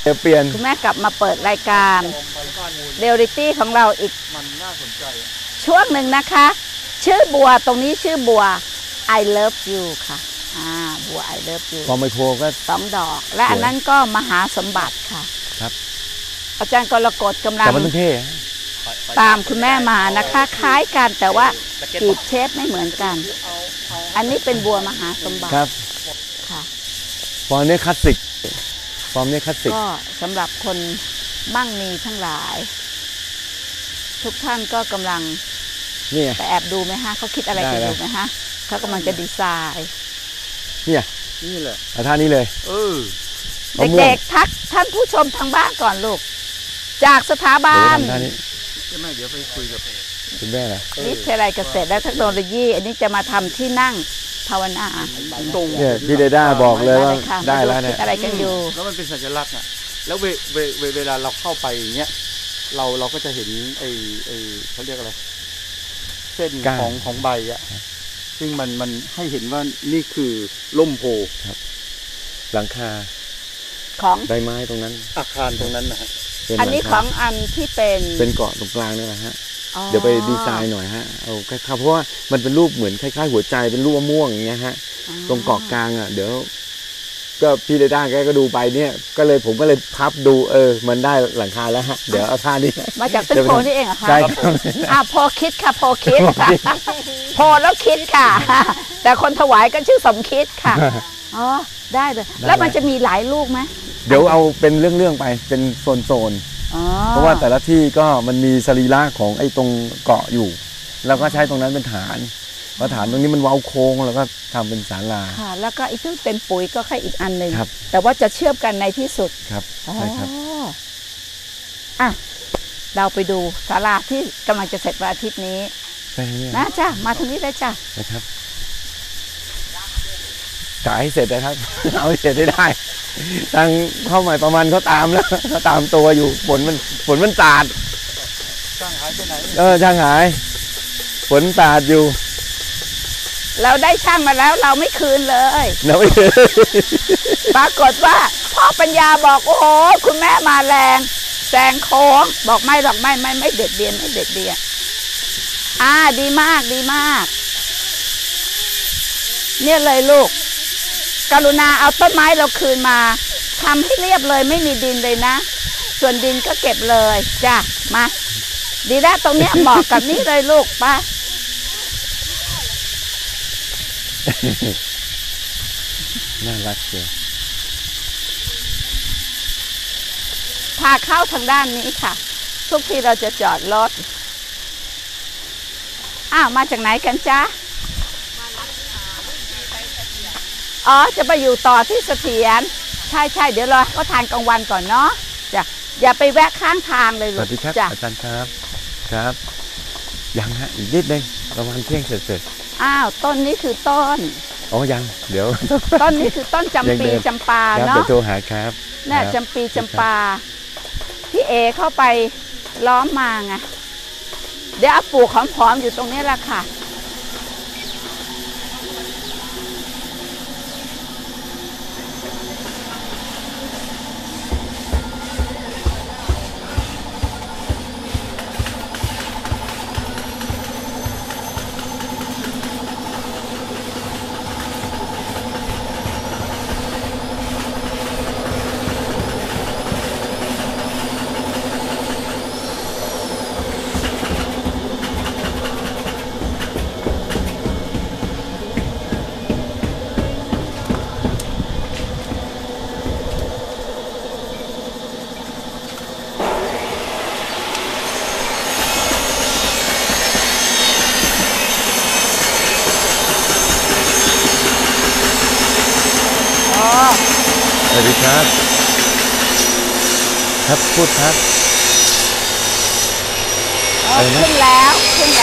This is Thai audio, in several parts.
เปลี่ยนคุณแม่กลับมาเปิดรายการเรียลลิตี้ของเราอีกมันน่าสนใจช่วงหนึ่งนะคะชื่อบัวตรงนี้ชื่อบัว I love you ค่ะบัว I love you พอไมโครก็ 2 ดอกและอันนั้นก็มหาสมบัติค่ะครับอาจารย์กรกฎกำลังแต่มันต้องเท่ตามคุณแม่มานะคะคล้ายกันแต่ว่ากีบเชฟไม่เหมือนกันอันนี้เป็นบัวมหาสมบัติครับค่ะฟอร์มนี้คลาสสิกก็สำหรับคนมั่งมีทั้งหลายทุกท่านก็กำลังไปแอบดูไหมฮะเขาคิดอะไรกันอยู่ไหมฮะเขากำลังจะดีไซน์นี่แหละท่านี้เลยเด็กๆทักท่านผู้ชมทางบ้านก่อนลูกจากสถาบันเดี๋ยวไปคุยกับคุณแม่นะวิทยาลัยเกษตรและเทคโนโลยีอันนี้จะมาทำที่นั่งภาวนาเนี่ยพี่เดด้าบอกเลยว่าได้แล้วเนี่ยอะไรกันอยู่แล้วมันเป็นสัญลักษณ์อ่ะแล้วเวลาเราเข้าไปอย่างเงี้ยเราก็จะเห็นไอ้เขาเรียกอะไรเส้นของใบอ่ะซึ่งมันให้เห็นว่านี่คือล่มโพครับหลังคาของใบไม้ตรงนั้นอาคารตรงนั้นนะฮะอันนี้ของอันที่เป็นเกาะตรงกลางนี่แหละฮะเดี๋ยวไปดีไซน์หน่อยฮะเอาคล้ายๆเพราะว่ามันเป็นรูปเหมือนคล้ายๆหัวใจเป็นรูปมะม่วงอย่างเงี้ยฮะตรงเกาะกลางอ่ะเดี๋ยวก็พี่เดด้าแกก็ดูไปเนี่ยผมก็เลยพับดูมันได้หลังคาแล้วฮะเดี๋ยวเอาท่านี้มาจากต้นโพนี่เองเหรอคะใช่โพคิดค่ะโพคิดโพแล้วคิดค่ะแต่คนถวายก็ชื่อสมคิดค่ะได้เลยแล้วมันจะมีหลายลูกไหมเดี๋ยวเอาเป็นเรื่องๆไปเป็นโซนเพราะว่าแต่ละที่ก็มันมีสรีระของไอ้ตรงเกาะอยู่แล้วก็ใช้ตรงนั้นเป็นฐานพอฐานตรงนี้มันเว้าโค้งแล้วก็ทำเป็นศาลาค่ะแล้วก็อีกที่เป็นปุ๋ยก็แค่อีกอันหนึ่งแต่ว่าจะเชื่อมกันในที่สุดครับใช่ครับเราไปดูศาลาที่กำลังจะเสร็จวันอาทิตย์นี้นะจ้ะมาทางนี้เลยจ้ะนะครับจ่ายให้เสร็จนะครับเอาให้เสร็จได้ทางเข้าใหม่ประมาณเขาตามแล้วเขาตามตัวอยู่ฝนมันสาดช่างหายไปไหนช่างหายฝนสาดอยู่เราได้ช่างมาแล้วเราไม่คืนเลยปรากฏว่าพ่อปัญญาบอกโอ้โหคุณแม่มาแรงแซงโค้งบอกไม่หรอกไม่เด็ดเดียนไม่เด็ดเดียนดีมากเนี่ยเลยลูกกรุณาเอาต้นไม้เราคืนมาทำให้เรียบเลยไม่มีดินเลยนะส่วนดินก็เก็บเลยจ้ะมาดีแล้วตรงเนี้ยเหมาะกับนี่เลยลูกป้าน่ารักเชียวพาเข้าทางด้านนี้ค่ะทุกทีเราจะจอดรถมาจากไหนกันจ๊ะจะไปอยู่ต่อที่เสถียรใช่เดี๋ยวรอก็ทานกลางวันก่อนเนาะจ้ะอย่าไปแวะข้างทางเลยสวัสดีครับอาจารย์ครับยังฮะอีกนิดนึงประมาณเที่ยงเสร็จต้นนี้คือต้นยังเดี๋ยวต้นนี้คือต้นจำปีจำปาเนาะเดี๋ยวโทรหาครับเนี่ยจำปีจำปาพี่เอเข้าไปล้อมมาไงเดี๋ยวปลูกหอมๆอยู่ตรงนี้แหละค่ะสวัสดีครับพูดครับขึ้นแล้วภายใน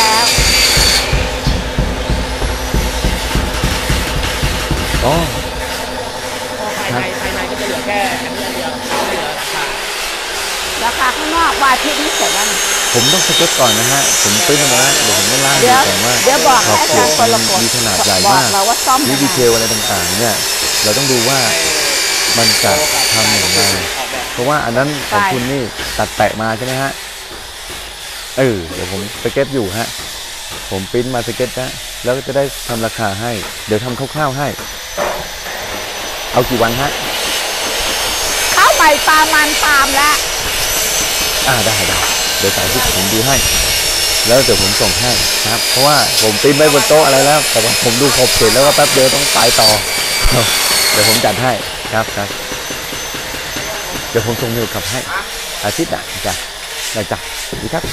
ก็จะเหลือแค่อันนี้เดียวไม่เหลือราคาข้างนอกวาที่นี่เสร็จแล้วผมต้องสเก็ตก่อนนะฮะผมตื้นมาแล้วเดี๋ยวผมต้องล่างดูก่อนว่าเดี๋ยวบอกให้อาจารย์คนละคนมีขนาดใหญ่มากดีเทลอะไรต่างๆเนี่ยเราต้องดูว่ามันจะทำอย่างไรเพราะว่าอันนั้นของคุณนี่ตัดแปะมาใช่ไหมฮะเดี๋ยวผมสเก็ตอยู่ฮะผมปริ้นมาสเก็ตนะแล้วก็จะได้ทำราคาให้เดี๋ยวทำคร่าวๆให้เอากี่วันฮะข้าวใหม่ปลามันปามแล้วได้เดี๋ยวสายที่ผมดูให้แล้วเดี๋ยวผมส่งให้ครับเพราะว่าผมปริ้นไว้บนโต๊ะอะไรแล้วแต่ว่าผมดูครบเสร็จแล้วก็แป๊บเดียวต้องไปต่อเดี๋ยวผมจัดให้ครับเดี๋ยวผมส่งเมลกลับให้อาทิตย์จ้ะได้จ้ะดีครับ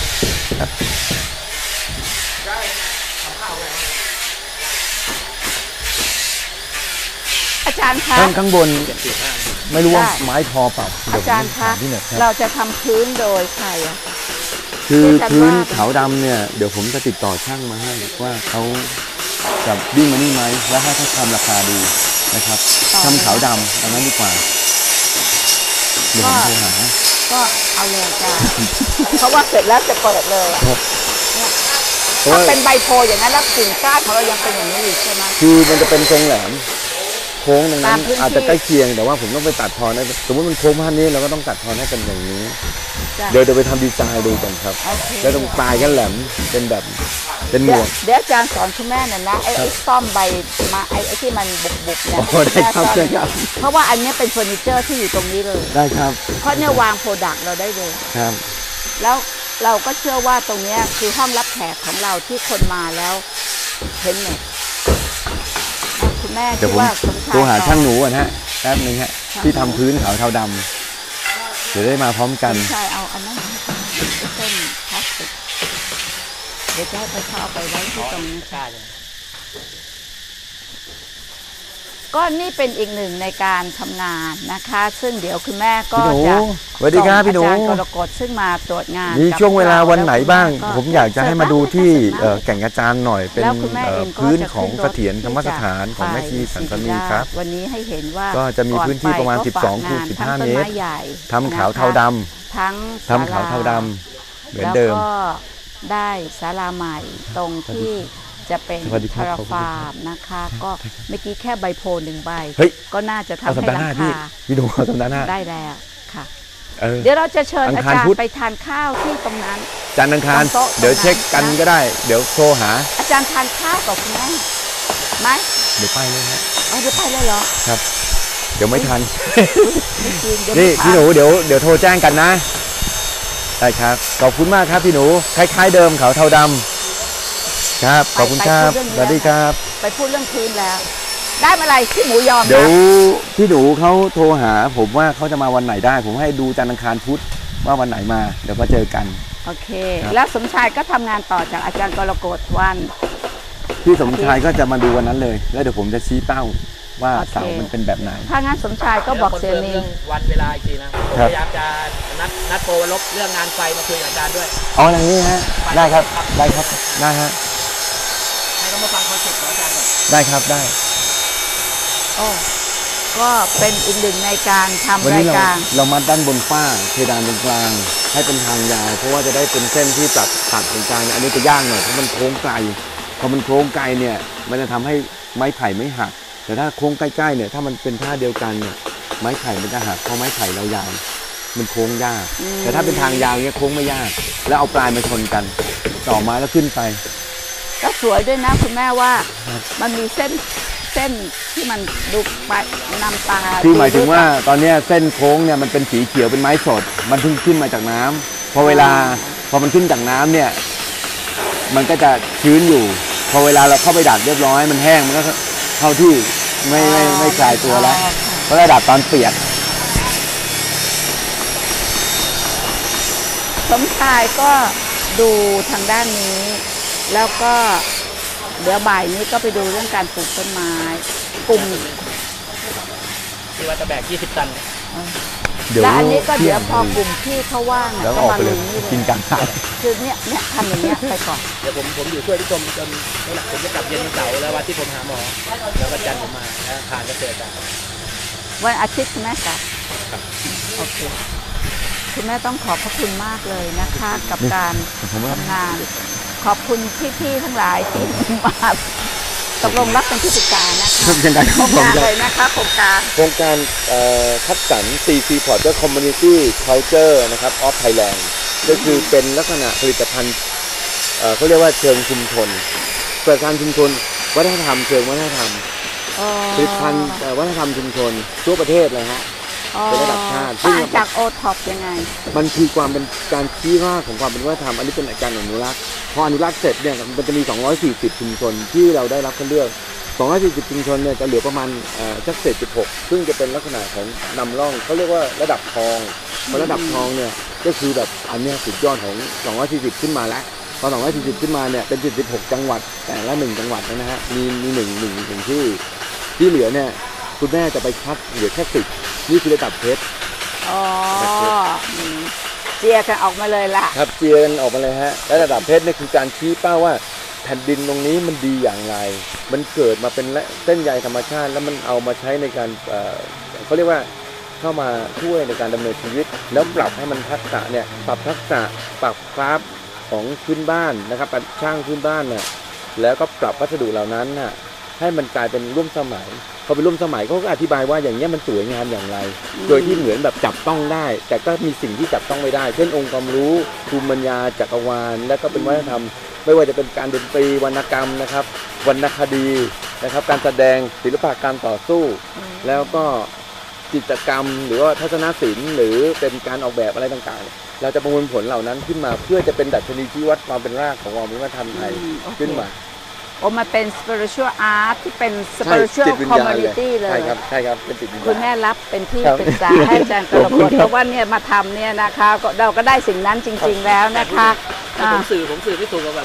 อาจารย์คะข้างบนไม่รู้ว่าไม้พอเปล่าอาจารย์คะเราจะทำพื้นโดยใครอะคือพื้นขาวดำเนี่ยเดี๋ยวผมจะติดต่อช่างมาให้ว่าเขาจะวิ่งมานี่ไหมแล้วให้เขาทำราคาดูนะครับทำขาวดำอันนั้นดีกว่าเดี๋ยวผมโทรหาก็เอาเลยจ้าเพราะว่าเสร็จแล้วจะเปิดเลยถ้าเป็นใบโพอย่างนั้นแล้วกิ่งก้านของเรายังเป็นอย่างนี้อยู่ใช่ไหมคือมันจะเป็นทรงแหลมโค้งตรงนั้นอาจจะใกล้เคียงแต่ว่าผมต้องไปตัดทอนสมมติมันโค้งพันนี้เราก็ต้องตัดทอนให้เป็นอย่างนี้เดี๋ยวไปทำดีไซน์ดูก่อนครับแล้วตรงปลายก็แหลมเป็นแบบเป็นหมวกเดี๋ยวอาจารย์สอนคุณแม่หน่อยนะไอ้ซ่อมใบมาไอ้ที่มันบุกเนี่ยได้ครับเพราะว่าอันนี้เป็นเฟอร์นิเจอร์ที่อยู่ตรงนี้เลยได้ครับเพราะเนี่ยวางโปรดักต์เราได้เลยครับแล้วเราก็เชื่อว่าตรงนี้คือห้องรับแขกของเราที่คนมาแล้วเห็นเนี่ยคุณแม่คิดว่าโทรหาช่างหนูนะฮะแป๊บนึงฮะที่ทำพื้นขาวเทาดำเดี๋ยวได้มาพร้อมกันใช่เอาอันนั้นเส้นพลาสติกเดี๋ยวจะให้ไปเข้าไปไว้ที่ตรงนี้ค่ะก็นี่เป็นอีกหนึ่งในการทำงานนะคะซึ่งเดี๋ยวคุณแม่ก็จะสวัสดีครับพี่หนูอาจารย์กรกฎซึ่งมาตรวจงานมีช่วงเวลาวันไหนบ้างผมอยากจะให้มาดูที่แก่งกระจานหน่อยเป็นพื้นของเสถียรธรรมสถานของแม่ชีสันสนีครับวันนี้ให้เห็นว่าก็จะมีพื้นที่ประมาณ12 คูณ 15 เมตรทำขาวเทาดำทำขาวเทาดำเหมือนเดิมแล้วก็ได้ศาลาใหม่ตรงที่จะเป็นคาราฟาร์มนะคะก็เมื่อกี้แค่ใบโพหนึ่งใบก็น่าจะทำให้หลังคาพี่ดูสัปดาห์หน้าได้แล้วค่ะเดี๋ยวเราจะเชิญอาจารย์ไปทานข้าวที่ตรงนั้นจันทร์อังคารเดี๋ยวเช็คกันก็ได้เดี๋ยวโทรหาอาจารย์ทานข้าวกับคุณแม่ไหมเดี๋ยวไปเลยฮะเดี๋ยวไปเลยเหรอครับเดี๋ยวไม่ทันนี่พี่หนูเดี๋ยวโทรแจ้งกันนะได้ครับขอบคุณมากครับพี่หนูคล้ายๆเดิมขาวเทาดำครับขอบคุณครับสวัสดีครับไปพูดเรื่องพื้นแล้วได้อะไรที่หมูยอมเดี๋ยวพี่หนูเขาโทรหาผมว่าเขาจะมาวันไหนได้ผมให้ดูจันทร์อังคารพุธว่าวันไหนมาเดี๋ยวมาเจอกันโอเคแล้วสมชายก็ทำงานต่อจากอาจารย์กรกฎวันพี่สมชายก็จะมาดูวันนั้นเลยแล้วเดี๋ยวผมจะชี้เป้าว่าเสามันเป็นแบบไหนถ้างั้นสมชายก็บอกเสียนีวันเวลาอีกทีนะพยายามจะนัดโปรลบเรื่องงานไฟมาคุยกับอาจารย์ด้วยอย่างนี้ฮะได้ครับได้ฮะให้เขามาฟังคอนเซ็ปต์ของอาจารย์ก่อนได้ครับได้ก็เป็นอีกหนึ่งในการทำรายการเรามัดด้านบนฝ้าเพดานตรงกลางให้เป็นทางยาวเพราะว่าจะได้เป็นเส้นที่ตัดตรงกลางอันนี้จะยากหน่อยเพราะมันโค้งไกลพอมันโค้งไกลเนี่ยมันจะทำให้ไม้ไผ่ไม่หักแต่ถ้าโค้งใกล้ๆเนี่ยถ้ามันเป็นท่าเดียวกันเนี่ยไม้ไผ่มันจะหักเพราะไม้ไผ่เรายาวมันโค้งยากแต่ถ้าเป็นทางยาวเนี่ยโค้งไม่ยากแล้วเอาปลายมาชนกันต่อไม้แล้วขึ้นไปก็สวยด้วยนะคุณแม่ว่ามันมีเส้นที่มันดูไปนำตาคือหมายถึงว่าตอนนี้เส้นโค้งเนี่ยมันเป็นสีเขียวเป็นไม้สดมันเพิ่งขึ้นมาจากน้ำพอมันขึ้นจากน้ำเนี่ยมันก็จะชื้นอยู่พอเวลาเราเข้าไปดัดเรียบร้อยมันแห้งมันก็เข้าที่ไม่คลายตัวแล้วเพราะเราดัดตอนเปียกสมชายก็ดูทางด้านนี้แล้วก็เดี๋ยวบ่ายนี้ก็ไปดูเรื่องการปลูกต้นไม้กลุ่มที่ว่าจะแบก20 ตันและอันนี้ก็เดี๋ยวพอกลุ่มที่เขาว่างก็มาลุยนี่กินกันคือเนี่ยทำอย่างเงี้ยไปก่อนเดี๋ยวผมอยู่ช่วยพี่ชมจนนี่แหละผมจะกลับเย็นวันเสาร์แล้ววันที่ผมหาหมอแล้ววันจันทร์ผมมาแล้วผ่านก็เจอกันวันอาทิตย์คุณแม่กลับโอเคคุณแม่ต้องขอบพระคุณมากเลยนะคะกับการทำงานขอบคุณพี่ๆทั้งหลายที่มาตกลงรับเป็นผู้จัดการนะคะยังไงโครงการเลยนะคะโครงการคัดสรร CC Porter Community Culture นะครับ of Thailand ก็คือเป็นลักษณะผลิตภัณฑ์เขาเรียกว่าเชิงชุมชนเปิดการชุมชนวัฒนธรรมเชิงวัฒนธรรมผลิตภัณฑ์วัฒนธรรมชุมชนทั่วประเทศเลยฮะเป็นระดับชาติต่างจากโอท็อปยังไงมันคือความเป็นการชี้รากของความเป็นวัฒนธรรมอันนี้เป็นการอนุรักษ์พออนุรักษ์เสร็จเนี่ยมันจะมี240ชุมชนที่เราได้รับคัดเลือก240ชุมชนเนี่ยจะเหลือประมาณสักเศษ16ซึ่งจะเป็นลักษณะของนำร่องเขาเรียกว่าระดับทองพอระดับทองเนี่ยก็คือแบบอันนี้สุดยอดของ240ขึ้นมาแล้วพอ240ขึ้นมาเนี่ยเป็น76จังหวัดแต่ละ1จังหวัดนะฮะมีหนึ่งที่เหลือเนี่ยคุณแม่จะไปคัดเหลือแค่10นี่คือระดับเพชรเจียกันออกมาเลยล่ะครับเจียกันออกมาเลยฮะและระดับเพชรนี่คือการชี้เป้าว่าแผ่นดินตรงนี้มันดีอย่างไรมันเกิดมาเป็นเส้นใยธรรมชาติแล้วมันเอามาใช้ในการเขาเรียกว่าเข้ามาช่วยในการดำเนินชีวิตแล้วปรับให้มันทักษะเนี่ยปรับทักษะปรับคราฟของพื้นบ้านนะครับช่างพื้นบ้านน่ะแล้วก็ปรับวัสดุเหล่านั้นน่ะให้มันกลายเป็นร่วมสมัยพอเป็นร่วมสมัยเขาก็อธิบายว่าอย่างนี้มันสวยงามอย่างไรโดยที่เหมือนแบบจับต้องได้แต่ก็มีสิ่งที่จับต้องไม่ได้เช่นองค์ความรู้ภูมิปัญญาจักรวาลและก็เป็นวัฒนธรรมไม่ว่าจะเป็นการดนตรีวรรณกรรมนะครับวรรณคดีนะครับการแสดงศิลปะการต่อสู้แล้วก็กิจกรรมหรือว่าทัศนศิลป์หรือเป็นการออกแบบอะไรต่างๆเราจะประมวลผลเหล่านั้นขึ้นมาเพื่อจะเป็นดัชนีชี้วัดความเป็นรากของวัฒนธรรมไทยขึ้นมามาเป็น spiritual art ที่เป็น spiritual community เลยใช่ครับเป็นจิตวิญญาณคุณแม่รับเป็นที่ปรึกษาให้อาจารย์กรกฎเพราะว่าเนี่ยมาทำเนี่ยนะคะเราก็ได้สิ่งนั้นจริงๆแล้วนะคะผมสื่อไม่ถูกกับแบบ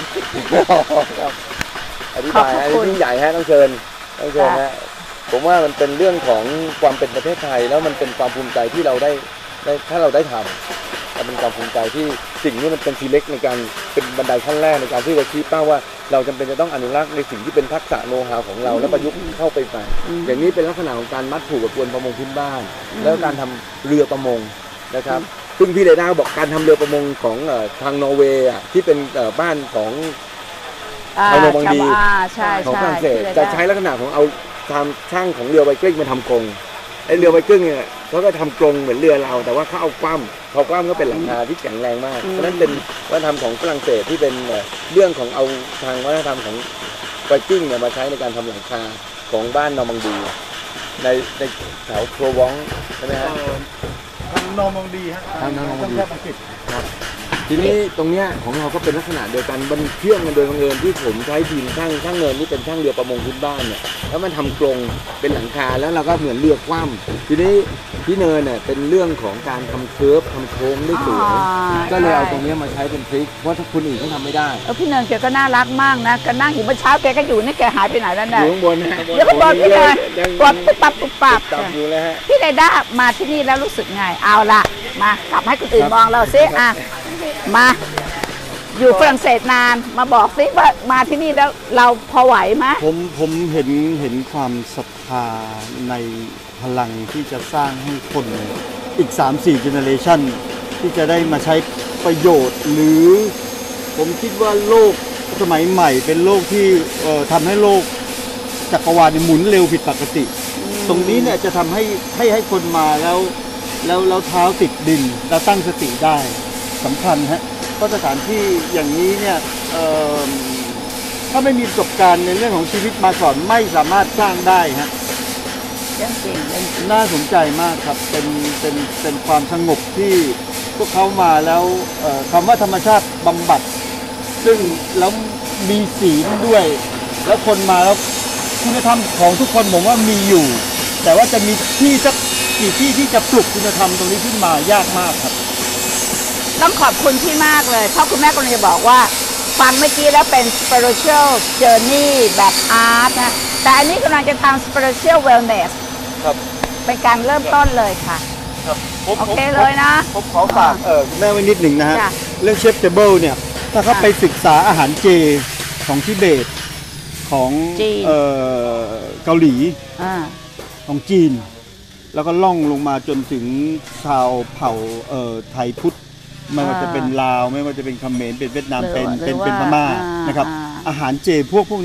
อธิบายให้ยิ่งใหญ่ฮะต้องเชิญฮะผมว่ามันเป็นเรื่องของความเป็นประเทศไทยแล้วมันเป็นความภูมิใจที่เราได้ถ้าเราได้ทำมันเป็นความภูมิใจที่สิ่งนี้มันเป็นทีเล็กในการเป็นบันไดขั้นแรกในการที่จะชี้เป้าว่าเราจำเป็นจะต้องอนุรักษ์ในสิ่งที่เป็นทักษะโน้ตฮาวของเราแล้วประยุกต์เข้าไปใส่อย่างนี้เป็นลักษณะของการมัดผูกกับกวนประมงพื้นบ้านแล้วการทำเรือประมงนะครับซึ่งพี่เรด้าบอกการทำเรือประมงของทางนอร์เวย์ที่เป็นบ้านของทางโนบังดีของฝรั่งเศสจะใช้ลักษณะของเอาทำช่างของเรือไวกิ้งมาทำกรงไอเรือไวกิ้งเนี่ยเขาก็ทำกรงเหมือนเรือเราแต่ว่าเขาเอาคว่ำก็เป็นหลังคาที่แข็งแรงมากเพราะนั้นเป็นวัฒนธรรมของฝรั่งเศสที่เป็นเรื่องของเอาทางวัฒนธรรมของไวกิ้งเนี่ยมาใช้ในการทำหลังคาของบ้านนอร์มังดีในแถวโพรวองใช่ไหมฮะทางนอร์มังดีฮะทางนอร์มังดีครับทีนี้ตรงเนี้ยของเราก็เป็นลักษณะเดียวกันมันเชื่อมกันโดยบังเอิญที่ผมใช้ทีมช่างเนินที่เป็นช่างเรือประมงพื้นบ้านเนี่ยแล้วมันทำกรงเป็นหลังคาแล้วเราก็เหมือนเรือคว่ำทีนี้พี่เนินเนี่ยเป็นเรื่องของการทำเคิร์ฟทำโค้งได้สวยก็เลยเอาตรงนี้มาใช้เป็นทริคเพราะถ้าคนอื่นเขาทำไม่ได้พี่เนินแกก็น่ารักมากนะแกนั่งอยู่เมื่อเช้าแกก็อยู่นี่แกหายไปไหนแล้วเนี่ยอยู่ข้างบนเดี๋ยวข้างบนพี่เนินกดปุ๊บปั๊บอยู่เลยฮะพี่เรด้ามาที่นี่แล้วรู้สึกไงเอาละมากลับให้คนอื่นมองเราซิมาอยู่ฝรั่งเศสนานมาบอกซิว่ามาที่นี่แล้วเราพอไหวไหมผมเห็นความศรัทธาในพลังที่จะสร้างให้คนอีก 3-4 generation ที่จะได้มาใช้ประโยชน์หรือผมคิดว่าโลกสมัยใหม่เป็นโลกที่ทำให้โลกจักรวาลหมุนเร็วผิดปกติตรงนี้เนี่ยจะทำให้คนมาแล้วเท้าติดดินแล้วตั้งสติได้สำคัญฮะเพราะสถานที่อย่างนี้เนี่ยถ้าไม่มีประสบการณ์ในเรื่องของชีวิตมาก่อนไม่สามารถสร้างได้ฮะน่าสนใจมากครับเป็นความสงบที่พวกเขามาแล้วคำว่าธรรมชาติบำบัดซึ่งแล้วมีศีลด้วยแล้วคนมาแล้วคุณธรรมของทุกคนผมว่ามีอยู่แต่ว่าจะมีที่สักกี่ที่ที่จะปลุกคุณธรรมตรงนี้ขึ้นมายากมากครับต้องขอบคุณที่มากเลยเพราะคุณแม่กำลังจะบอกว่าฟังเมื่อกี้แล้วเป็น spiritual journey แบบ art นะแต่อันนี้กำลังจะทำ spiritual wellness ครับเป็นการเริ่มต้นเลยค่ะครับโอเคเลยนะผมขอฝากแม่ไว้นิดหนึ่งนะฮะเรื่องเชฟเทเบิลเนี่ยถ้าเขาไปศึกษาอาหารเจของทิเบตของเกาหลีของจีนแล้วก็ล่องลงมาจนถึงชาวเผ่าไทยพุทธไม่ว่าจะเป็นลาวไม่ว่าจะเป็นเขมรเป็นเวียดนามเป็นพม่านะครับอาหารเจพวกนี้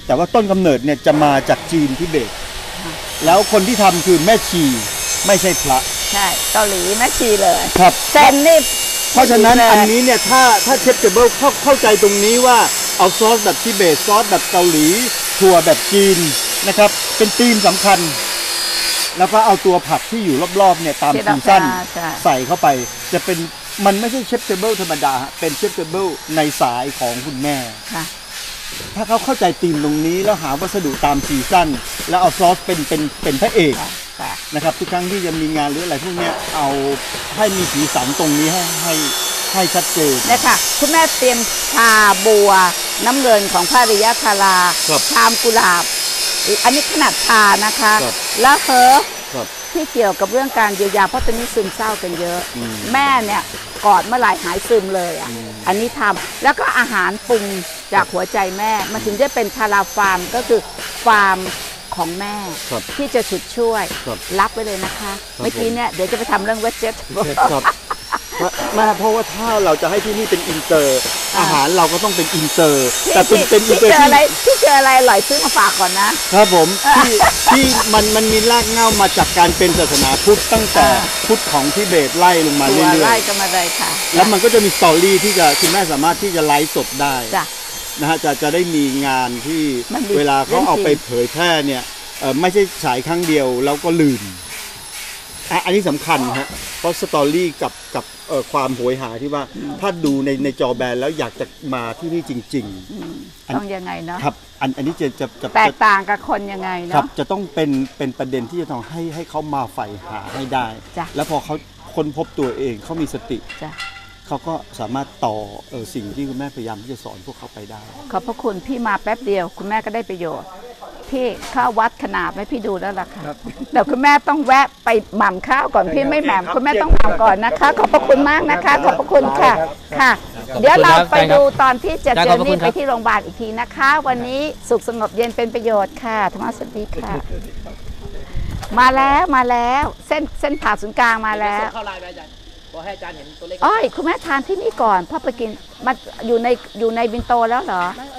แต่ว่าต้นกำเนิดเนี่ยจะมาจากจีนทิเบตแล้วคนที่ทำคือแม่ชีไม่ใช่พระใช่เกาหลีแม่ชีเลยครับเซนนี่เพราะฉะนั้นอันนี้เนี่ยถ้าเชฟเทเบิลเข้าใจตรงนี้ว่าเอาซอสแบบทิเบตซอสแบบเกาหลีถั่วแบบจีนนะครับเป็นธีมสำคัญแล้วก็เอาตัวผักที่อยู่รอบๆเนี่ยตามซีซั่นใส่เข้าไปจะเป็นมันไม่ใช่เชฟเทเบิลธรรมดาเป็นเชฟเทเบิลในสายของคุณแม่ถ้าเขาเข้าใจธีมตรงนี้แล้วหาวัสดุตามซีซั่นแล้วเอาซอสเป็นพระเอกนะครับทุกครั้งที่จะมีงานหรืออะไรพวกนี้เอาให้มีสีสันตรงนี้ให้ชัดเจนเนี่ยค่ะคุณแม่เตรียมชาบัวน้ำเงินของพระริยธาราชามกุหลาบอันนี้ขนาดชานะคะแล้วเฮิร์บที่เกี่ยวกับเรื่องการเยียวยาเพราะตอนนี้ซึมเศร้ากันเยอะแม่เนี่ยกอดเมื่อไหร่หายซึมเลยอ่ะอันนี้ทำแล้วก็อาหารปรุงจากหัวใจแม่มันถึงจะเป็นทาราฟาร์มก็คือฟาร์มของแม่ที่จะฉุดช่วยรับไว้เลยนะคะเมื่อกี้เนี่ยเดี๋ยวจะไปทำเรื่องเวจเจตแม่เพราะว่าถ้าเราจะให้ที่นี่เป็นอินเตอร์อาหารเราก็ต้องเป็นอินเตอร์แต่เป็นอินเตอร์ที่เจออะไรอร่อยซื้อมาฝากก่อนนะครับผมที่มันมีรากเหง้ามาจากการเป็นศาสนาพุทธตั้งแต่พุทธของทิเบตไล่ลงมาเรื่อยๆไล่กันมาเลยค่ะแล้วมันก็จะมีสตอรี่ที่คุณแม่สามารถที่จะไลฟ์สดได้นะฮะจะได้มีงานที่เวลาเขาเอาไปเผยแพร่เนี่ยไม่ใช่ฉายครั้งเดียวแล้วก็ลืมอันนี้สำคัญฮะเพราะสตอรี่กับความโหยหาที่ว่าถ้าดูในจอแบนแล้วอยากจะมาที่นี่จริงๆต้องยังไงเนาะครับอันนี้จะแตกต่างกับคนยังไงเนาะครับจะต้องเป็นประเด็นที่จะต้องให้เขามาใฝ่หาให้ได้แล้วพอเขาค้นพบตัวเองเขามีสติเขาก็สามารถต่อสิ่งที่คุณแม่พยายามที่จะสอนพวกเขาไปได้ขอบพระคุณพี่มาแป๊บเดียวคุณแม่ก็ได้ประโยชน์พี่ข้าววัดขนาดให้พี่ดูแล้วล่ะค่ะแต่คุณแม่ต้องแวะไปหม่ำข้าวก่อนพี่ไม่หม่ำคุณแม่ต้องหม่ำก่อนนะคะขอบพระคุณมากนะคะขอบพระคุณค่ะค่ะเดี๋ยวเราไปดูตอนที่จะเจอนี่ไปที่โรงพยาบาลอีกทีนะคะวันนี้สุขสงบเย็นเป็นประโยชน์ค่ะธรรมะสวัสดีค่ะมาแล้วเส้นผ่าศูนย์กลางมาแล้วให้อาจารย์เห็นตัวเลขอ้อยคุณแม่ทานที่นี่ก่อนพ่อไปกินมันอยู่ในบินโตแล้วเหรอ